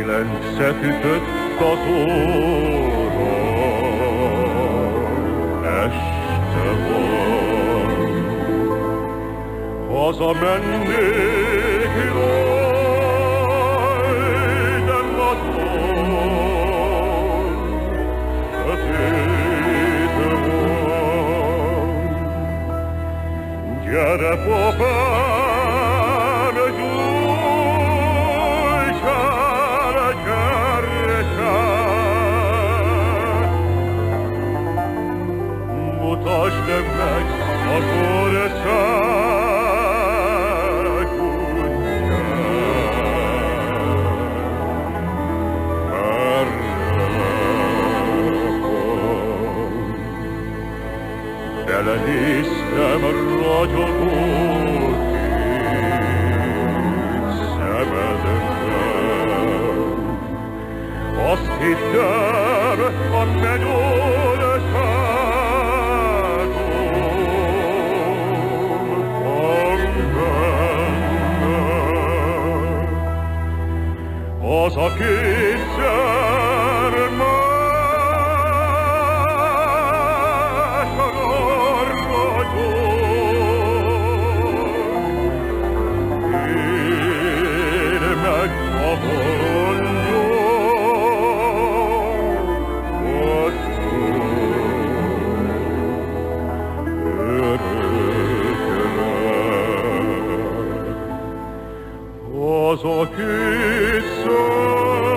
Kilencet ütött az óra, este van. Hazamennék, jaj, de nagyon sötét van. Gyere, papám, gyújtsál a gyertyát, mutasd meg az ország útját. Merre van? Belenéztem ragyogó kék szemedbe, azt hittem a mennyországon van benne. Az a kétszer másra ragyog, én meg a bolondjog. Az a kétszer